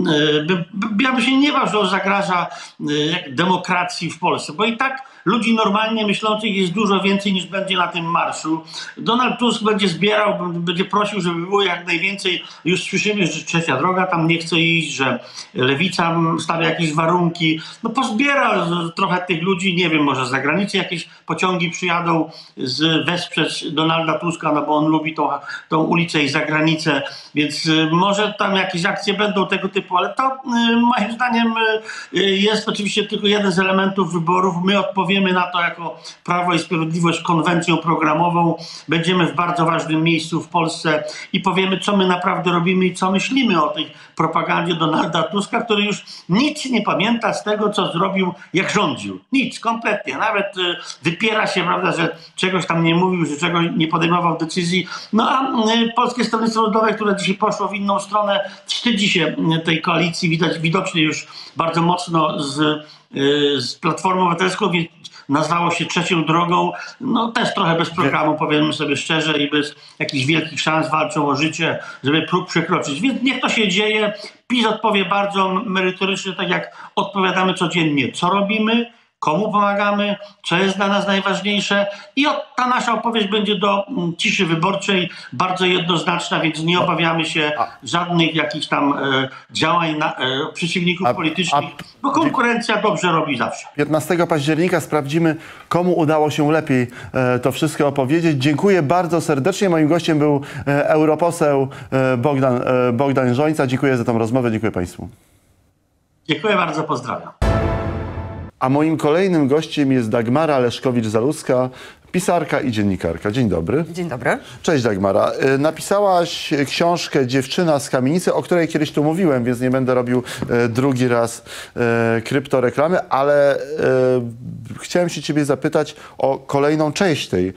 ja bym się nie bał, że on zagraża demokracji w Polsce, bo i tak ludzi normalnie myślących jest dużo więcej niż będzie na tym marszu. Donald Tusk będzie zbierał, będzie prosił, żeby było jak najwięcej. Już słyszymy, że Trzecia Droga tam nie chce iść, że Lewica stawia jakieś warunki. No pozbiera trochę tych ludzi, nie wiem, może z zagranicy jakieś pociągi przyjadą z, wesprzeć Donalda Tuska, no bo on lubi tą, tą ulicę i zagranicę, więc y, może tam jakieś akcje będą tego typu, ale to y, moim zdaniem y, jest oczywiście tylko jeden z elementów wyborów. My odpowiemy na to jako Prawo i Sprawiedliwość konwencją programową. Będziemy w bardzo ważnym miejscu w Polsce i powiemy, co my naprawdę robimy i co myślimy o tej propagandzie Donalda Tuska, który już nic nie pamięta z tego, co zrobił, jak rządził. Nic, kompletnie. Nawet y, wypiera się, prawda, że czegoś tam nie mówił, że czegoś nie podejmował decyzji. No a y, Polskie Stronnictwo Ludowe, które dzisiaj poszło w inną stronę, wstydzi się y, tej koalicji. Widać widocznie już bardzo mocno z, y, z Platformą Obywatelską, nazwało się Trzecią Drogą, no też trochę bez programu, powiedzmy sobie szczerze, i bez jakichś wielkich szans, walczą o życie, żeby próg przekroczyć. Więc niech to się dzieje. PiS odpowie bardzo merytorycznie, tak jak odpowiadamy codziennie, co robimy, komu pomagamy, co jest dla nas najważniejsze i ta nasza opowieść będzie do ciszy wyborczej bardzo jednoznaczna, więc nie obawiamy się żadnych jakichś tam e, działań na, e, przeciwników a, politycznych, a, bo konkurencja dobrze robi zawsze. piętnastego października sprawdzimy, komu udało się lepiej e, to wszystko opowiedzieć. Dziękuję bardzo serdecznie. Moim gościem był e, europoseł e, Bogdan, e, Bogdan Rzońca. Dziękuję za tę rozmowę. Dziękuję państwu. Dziękuję bardzo. Pozdrawiam. A moim kolejnym gościem jest Dagmara Leszkowicz-Zaluska, pisarka i dziennikarka. Dzień dobry. Dzień dobry. Cześć Dagmara. Napisałaś książkę Dziewczyna z kamienicy, o której kiedyś tu mówiłem, więc nie będę robił drugi raz kryptoreklamy, ale chciałem się ciebie zapytać o kolejną część tej,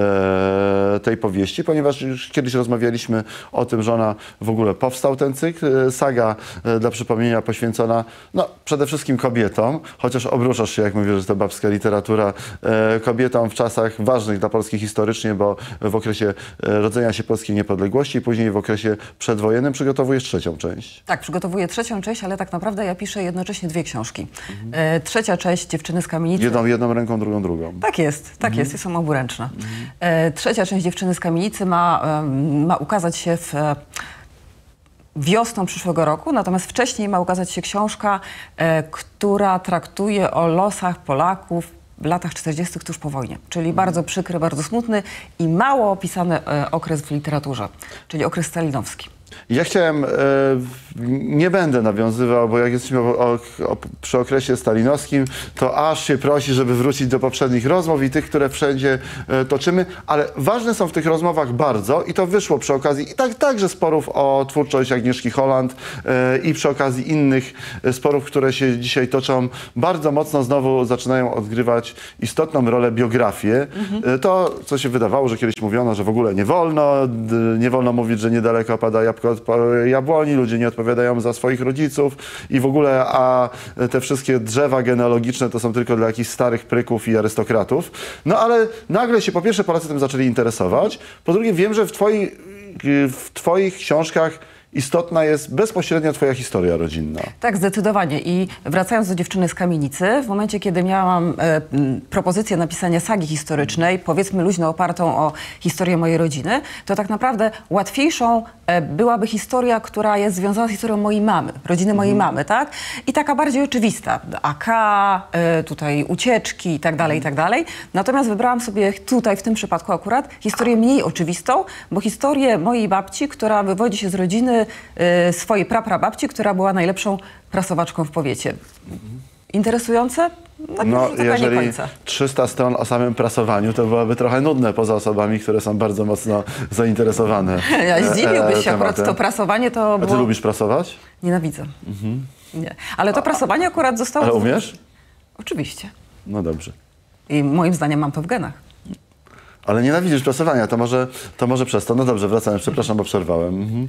tej powieści, ponieważ już kiedyś rozmawialiśmy o tym, że ona w ogóle powstał ten cykl. Saga, dla przypomnienia, poświęcona no, przede wszystkim kobietom, chociaż obruszasz się, jak mówię, że to babska literatura, kobietom w czasach ważnych dla Polski historycznie, bo w okresie rodzenia się polskiej niepodległości i później w okresie przedwojennym przygotowujesz trzecią część. Tak, przygotowuję trzecią część, ale tak naprawdę ja piszę jednocześnie dwie książki. Mhm. Trzecia część Dziewczyny z kamienicy. Jedną, jedną ręką, drugą drugą. Tak jest, tak mhm. jest i są oburęczne. Mhm. Trzecia część Dziewczyny z kamienicy ma, ma ukazać się w wiosną przyszłego roku, natomiast wcześniej ma ukazać się książka, e, która traktuje o losach Polaków w latach czterdziestych tuż po wojnie. Czyli mm. bardzo przykry, bardzo smutny i mało opisany e, okres w literaturze, czyli okres stalinowski. Ja chciałem, e, nie będę nawiązywał, bo jak jesteśmy o, o, o, przy okresie stalinowskim, to aż się prosi, żeby wrócić do poprzednich rozmów i tych, które wszędzie e, toczymy, ale ważne są w tych rozmowach bardzo i to wyszło przy okazji i tak, także sporów o twórczość Agnieszki Holland e, i przy okazji innych sporów, które się dzisiaj toczą, bardzo mocno znowu zaczynają odgrywać istotną rolę biografie. Mhm. E, to, co się wydawało, że kiedyś mówiono, że w ogóle nie wolno, d, nie wolno mówić, że niedaleko pada jabłko od jabłoni, ludzie nie odpowiadają za swoich rodziców i w ogóle, a te wszystkie drzewa genealogiczne to są tylko dla jakichś starych pryków i arystokratów. No ale nagle się po pierwsze Polacy tym zaczęli interesować, po drugie wiem, że w, twoi, w twoich książkach istotna jest bezpośrednio twoja historia rodzinna. Tak, zdecydowanie. I wracając do Dziewczyny z kamienicy, w momencie, kiedy miałam e, propozycję napisania sagi historycznej, powiedzmy luźno opartą o historię mojej rodziny, to tak naprawdę łatwiejszą e, byłaby historia, która jest związana z historią mojej mamy, rodziny mojej mhm. mamy, tak? I taka bardziej oczywista. A K, e, tutaj ucieczki i tak dalej, i tak dalej. Natomiast wybrałam sobie tutaj, w tym przypadku akurat, historię mniej oczywistą, bo historię mojej babci, która wywodzi się z rodziny y, swojej praprababci, która była najlepszą prasowaczką w powiecie. Interesujące? Tak, no, jeżeli nie końca. trzysta stron o samym prasowaniu, to byłoby trochę nudne poza osobami, które są bardzo mocno zainteresowane. Ja zdziwiłbyś się, e, akurat to prasowanie to było... A ty lubisz prasować? Nienawidzę. Mhm. Nie. Ale to prasowanie akurat zostało... Ale umiesz? Oczywiście. No dobrze. I moim zdaniem mam to w genach. Ale nienawidzisz prasowania, to może, to może przez to. No dobrze, wracamy, przepraszam, bo przerwałem. Mhm.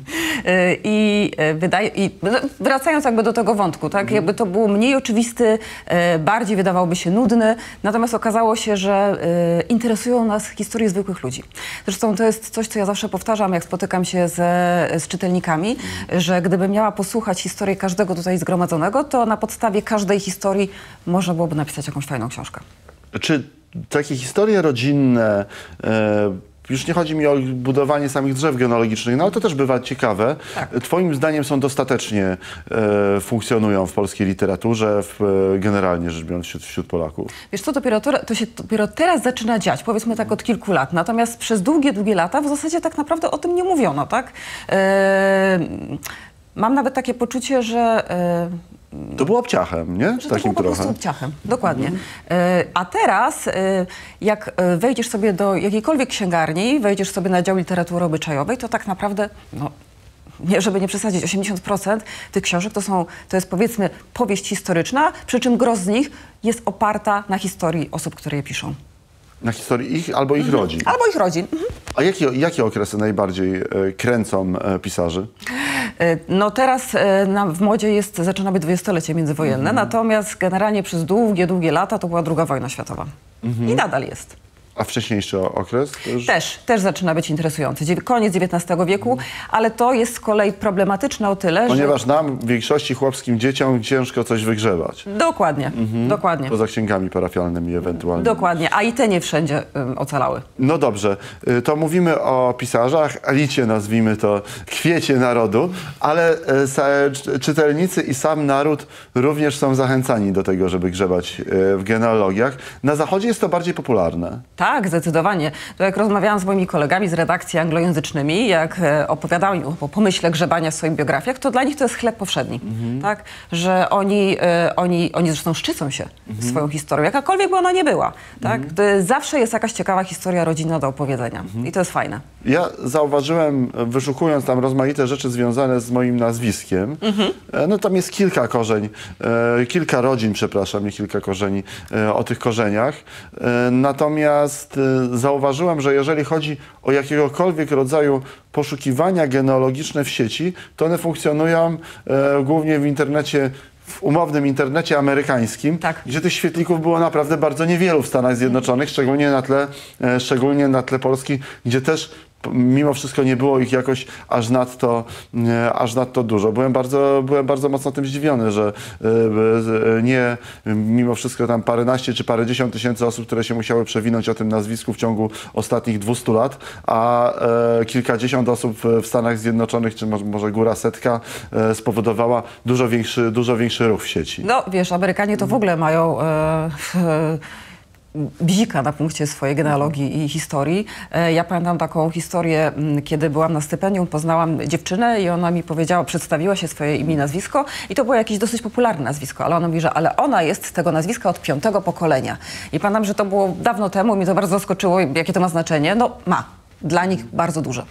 I, wydaje, I wracając jakby do tego wątku, tak, mhm. jakby to był mniej oczywisty, bardziej wydawałoby się nudny, natomiast okazało się, że interesują nas historie zwykłych ludzi. Zresztą to jest coś, co ja zawsze powtarzam, jak spotykam się ze, z czytelnikami, mhm. że gdybym miała posłuchać historii każdego tutaj zgromadzonego, to na podstawie każdej historii można byłoby napisać jakąś fajną książkę. Czy takie historie rodzinne, e, już nie chodzi mi o budowanie samych drzew genealogicznych, no ale to też bywa ciekawe. Tak. Twoim zdaniem są dostatecznie e, funkcjonują w polskiej literaturze, w, e, generalnie rzecz biorąc wśród, wśród Polaków? Wiesz co, dopiero to, to się dopiero teraz zaczyna dziać, powiedzmy tak od kilku lat. Natomiast przez długie, długie lata w zasadzie tak naprawdę o tym nie mówiono, tak? E, mam nawet takie poczucie, że e, to było obciachem, nie? Że to było po prostu obciachem, dokładnie. Mm. Y, a teraz, y, jak wejdziesz sobie do jakiejkolwiek księgarni, wejdziesz sobie na dział literatury obyczajowej, to tak naprawdę, no, nie, żeby nie przesadzić, osiemdziesiąt procent tych książek to, są, to jest powiedzmy powieść historyczna, przy czym gros z nich jest oparta na historii osób, które je piszą. Na historii ich albo ich mhm. rodzin? Albo ich rodzin. Mhm. A jakie, jakie okresy najbardziej e, kręcą e, pisarzy? No teraz e, na, w modzie jest, zaczyna być dwudziestolecie międzywojenne, mhm. natomiast generalnie przez długie, długie lata to była druga wojna światowa. Mhm. I nadal jest. A wcześniejszy okres? Też? też, też zaczyna być interesujący. Koniec dziewiętnastego wieku, mhm. ale to jest z kolei problematyczne o tyle, Ponieważ że... nam, większości chłopskim dzieciom, ciężko coś wygrzebać. Dokładnie, mhm. dokładnie. Poza księgami parafialnymi ewentualnie. Dokładnie, a i te nie wszędzie um, ocalały. No dobrze, to mówimy o pisarzach, elicie nazwijmy to, kwiecie narodu, ale e, czytelnicy i sam naród również są zachęcani do tego, żeby grzebać e, w genealogiach. Na Zachodzie jest to bardziej popularne. Tak, zdecydowanie. To jak rozmawiałam z moimi kolegami z redakcji anglojęzycznymi, jak e, opowiadałam im o pomyśle grzebania w swoich biografiach, to dla nich to jest chleb powszedni. Mhm. Tak? Że oni, e, oni, oni zresztą szczycą się mhm. swoją historią, jakakolwiek by ona nie była. Tak? Mhm. To jest, zawsze jest jakaś ciekawa historia rodzinna do opowiedzenia. Mhm. I to jest fajne. Ja zauważyłem, wyszukując tam rozmaite rzeczy związane z moim nazwiskiem, mhm. no tam jest kilka korzeń, e, kilka rodzin, przepraszam, nie kilka korzeni, e, o tych korzeniach. E, natomiast e, zauważyłem, że jeżeli chodzi o jakiegokolwiek rodzaju poszukiwania genealogiczne w sieci, to one funkcjonują e, głównie w internecie, w umownym internecie amerykańskim, tak. gdzie tych świetlików było naprawdę bardzo niewielu w Stanach Zjednoczonych, szczególnie na tle, e, szczególnie na tle Polski, gdzie też mimo wszystko nie było ich jakoś aż nadto, e, aż nadto dużo. Byłem bardzo, byłem bardzo mocno tym zdziwiony, że e, nie, mimo wszystko tam paręnaście czy parędziesiąt tysięcy osób, które się musiały przewinąć o tym nazwisku w ciągu ostatnich dwustu lat, a e, kilkadziesiąt osób w Stanach Zjednoczonych, czy może, może góra setka, e, spowodowała dużo większy, dużo większy ruch w sieci. No wiesz, Amerykanie to w ogóle mają... E, e, bzika na punkcie swojej genealogii i historii. Ja pamiętam taką historię, kiedy byłam na stypendium, poznałam dziewczynę i ona mi powiedziała, przedstawiła się swoje imię i nazwisko i to było jakieś dosyć popularne nazwisko, ale ona mówi, że ale ona jest z tego nazwiska od piątego pokolenia. I pamiętam, że to było dawno temu, mnie to bardzo zaskoczyło, jakie to ma znaczenie. No ma, dla nich bardzo duże.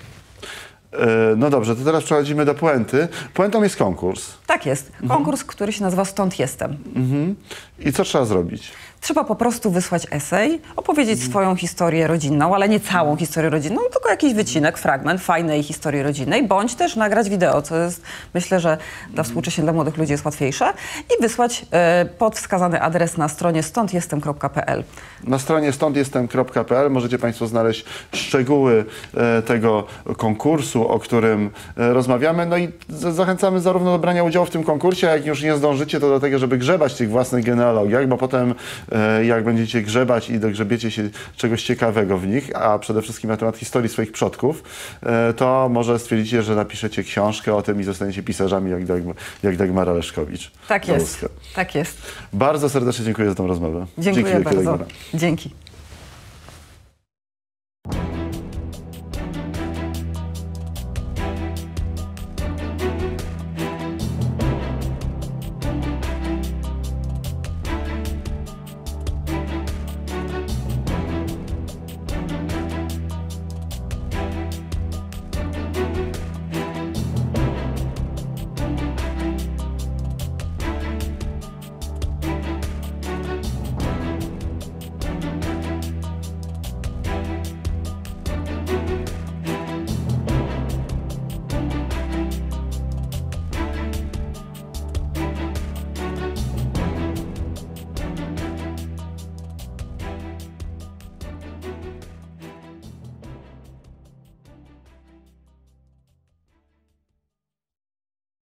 No dobrze, to teraz przechodzimy do puenty. Puentą jest konkurs. Tak jest. Konkurs, mhm. który się nazywa Stąd jestem. Mhm. I co trzeba zrobić? Trzeba po prostu wysłać esej, opowiedzieć mhm. swoją historię rodzinną, ale nie całą historię rodzinną, tylko jakiś wycinek, fragment fajnej historii rodzinnej, bądź też nagrać wideo, co jest, myślę, że dla współcześnie dla młodych ludzi jest łatwiejsze, i wysłać e, pod wskazany adres na stronie stąd jestem kropka p l. Na stronie stąd jestem kropka p l możecie Państwo znaleźć szczegóły e, tego konkursu, o którym e, rozmawiamy. No i z, zachęcamy zarówno do brania udziału w tym konkursie, jak już nie zdążycie, to do tego, żeby grzebać w tych własnych genealogiach, bo potem e, jak będziecie grzebać i dogrzebiecie się czegoś ciekawego w nich, a przede wszystkim na temat historii swoich przodków, e, to może stwierdzicie, że napiszecie książkę o tym i zostaniecie pisarzami jak, Dagmar, jak Dagmara Leszkowicz. Tak jest, tak jest. Bardzo serdecznie dziękuję za tę rozmowę. Dziękuję bardzo. Dzięki.